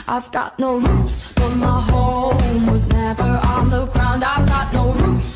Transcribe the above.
I've got no roots, but my home was never on the ground. I've got no roots.